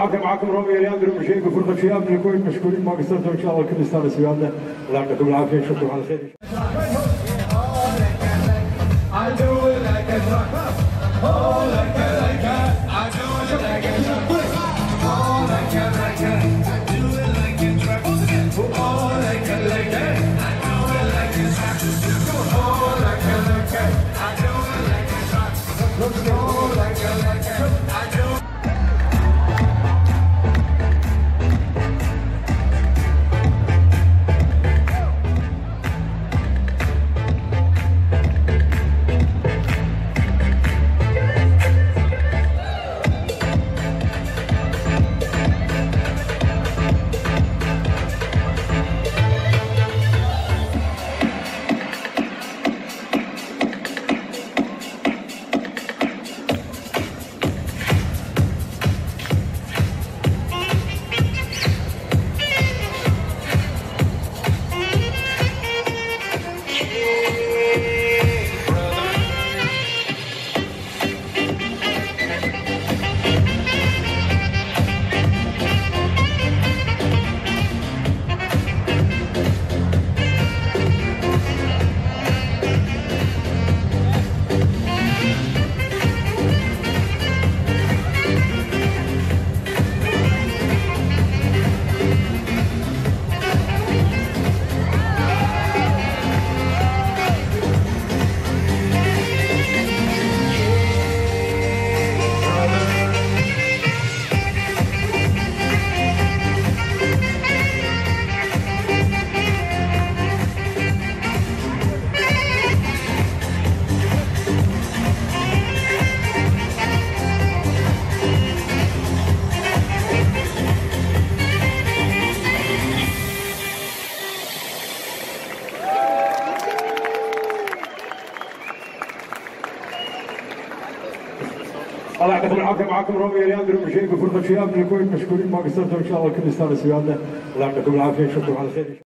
العافيه. معكم رامي الياندر مشارك فرقه شباب من الكويت، مشكورين ما قصرتوا ان شاء الله الكل يستانس ويانا. الله يعطيكم العافيه، نشوفكم على خير. الله يعطيكم العافيه. معكم رامي الياندر مشارك فرقه شباب من الكويت، مشكورين ما قصرتوا ان شاء الله الكل يستانس ويانا. الله يعطيكم العافيه، نشوفكم على خير.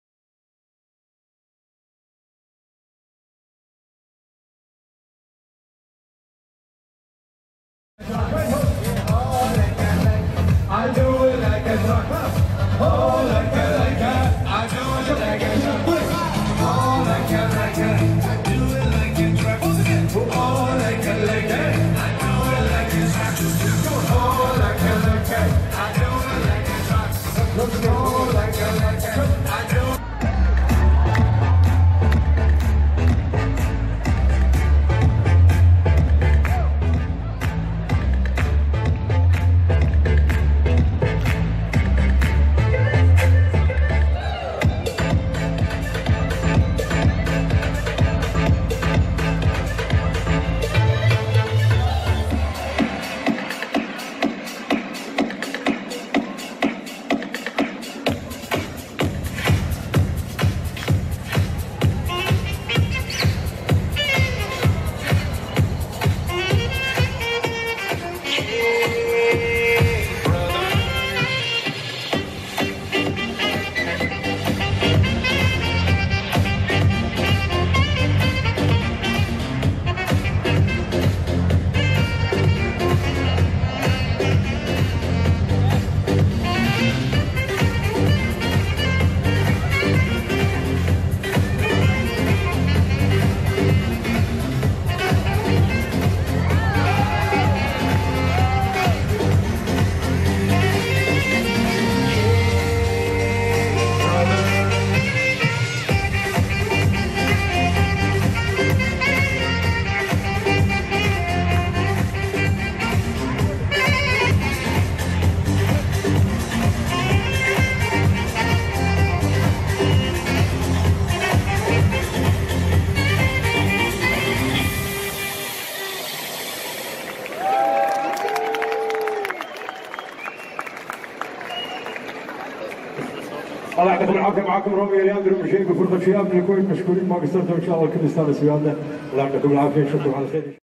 الله يعطيكم العافيه. معكم رامي الياندر مشارك فرقه شباب من الكويت، مشكورين ما قصرتوا ان شاء الله الكل يستانس ويانا. الله يعطيكم العافيه، نشوفكم على خير.